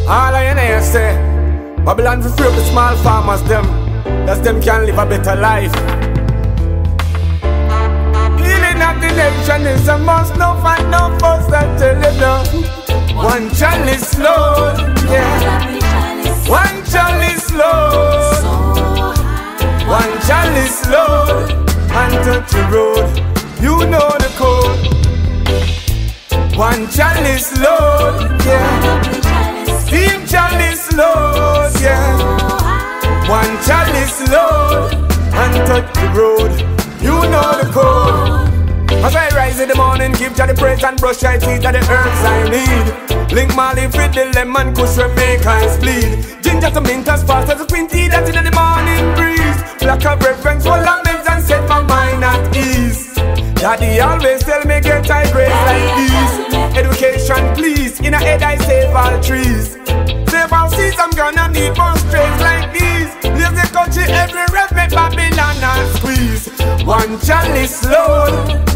All I hear say, Babylon for free up the small farmers them, that's them can live a better life. Healing of the nation is a must, no fight, no fuss, that tell you no. One chalice load, yeah. One chalice load, one chalice load, and touch the road, you know the code. One chalice load, yeah. Steam chalice load, yeah. One chalice load, and touch the road, you know the code. As I rise in the morning, give Jah the praise and brush my teeth at the herbs I need. Link my leaf with the lemon kush will make eyes bleed. Ginger to mint as fast as a green tea that's in the morning breeze. Black of reference full of meds and set my mind at ease. Daddy always tell me get high grades like these. Education please, in a head I save all trees. Save all seeds, I'm gonna need more strains like these. Leave the country every rep, make Babylon and squeeze. One chalice load,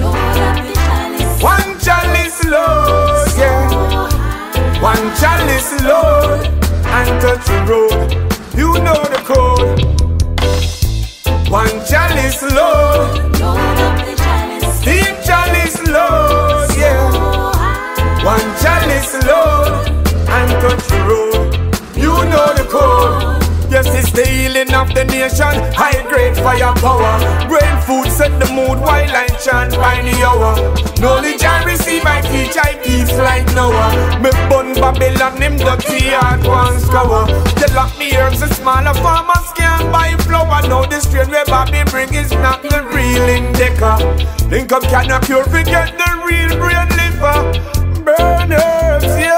one chalice load, yeah. One chalice load, and touch the road, you know the code. One chalice load, steam chalice load, yeah. One chalice load, and touch the road, you know the code. Yes, it's the healing of the nation, high grade firepower. Brain food set the mood while I chant by the hour. Knowledge I receive, I teach, I peace like Noah. Me bun Babylon, him dirty heart one scour. They lock me herbs, the smaller farmers can't buy flour. Now the strain where Bobby bring is not the real indica. Link up cannot cure, forget the real brain liver. Burn herbs, yeah.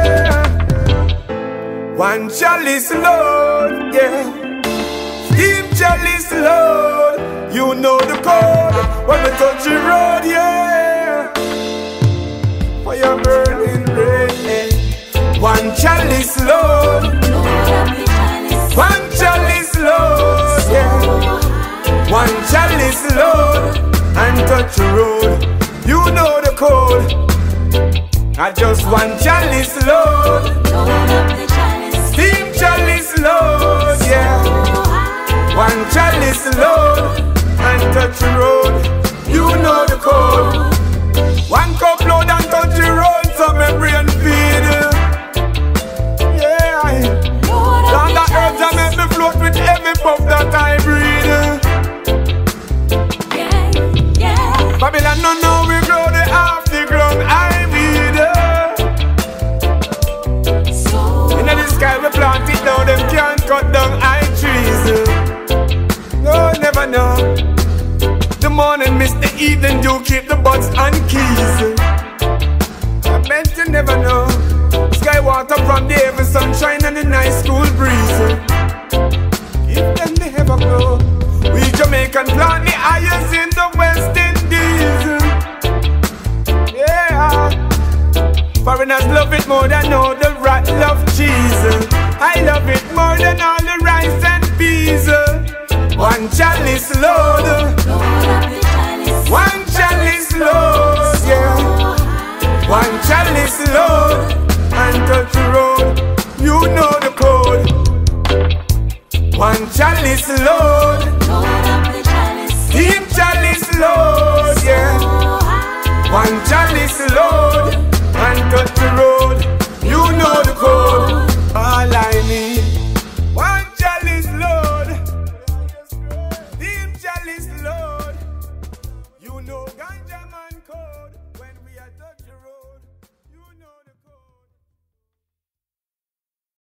One chalice load, yeah. Steam chalice load, you know the code. When we touch the road, yeah. Fire burning red. One chalice load, one chalice load, yeah. One chalice load, and touch the road, you know the code. I just one chalice load, steam chalice load, yeah. One chalice load, and touch the road, you know the code. One cup load and touch the road, so my brain feed. Yeah, down the earth I make me float with every puff that I breathe. Babylon no know we grow the half the ground I weed. In the sky we plant it down, them can't cut down high trees. No, never know. The morning mist, the evening dew, keep the buds and keys. I bet you never know. Sky water from the heaven, sunshine and the nice cool breeze. Give them the ever glow. We Jamaican plant the highest in the West Indies. Yeah. Foreigners love it more than all the rat love cheese. I love it more than all the rice and peas. One chalice load, one chalice load, yeah. One chalice load, and touch the road, you know the code. One chalice load, steam chalice load, yeah. One chalice load,